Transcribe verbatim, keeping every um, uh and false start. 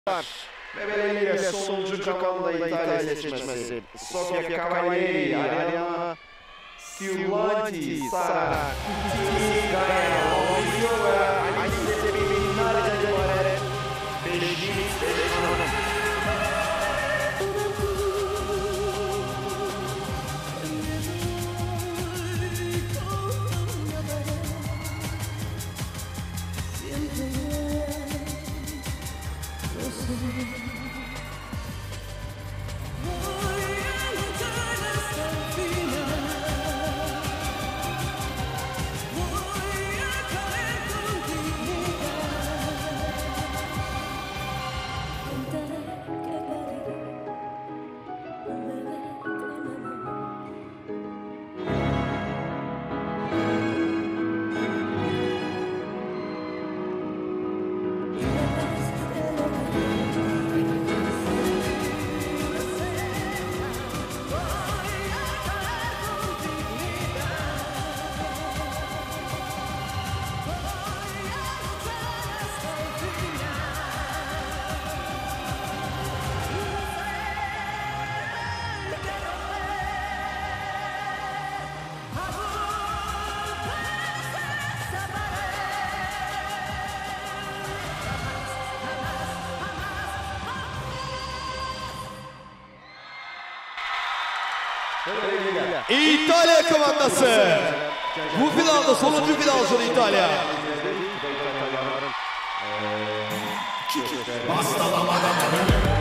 Ve belediye sonuncu kanalda İtalya seçmesi. Sofia CAVALLERI Arianna, CIURLANTI Sara, CUTINI Gaia, Laurino ve Pettinari beşinci sezonu. İtalya komandası. Bu finalda sonuncu final sonu İtalya. Basta la